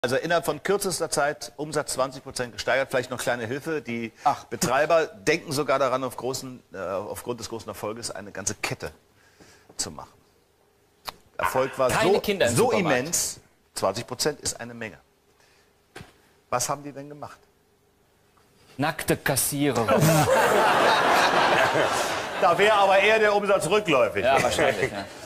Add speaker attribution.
Speaker 1: Also innerhalb von kürzester Zeit Umsatz 20% gesteigert, vielleicht noch kleine Hilfe. Die Betreiber denken sogar daran, aufgrund des großen Erfolges eine ganze Kette zu machen. Erfolg war so immens, 20% ist eine Menge. Was haben die denn gemacht?
Speaker 2: Nackte Kassierer.
Speaker 1: Da wäre aber eher der Umsatz rückläufig.
Speaker 2: Ja, wahrscheinlich. Ja.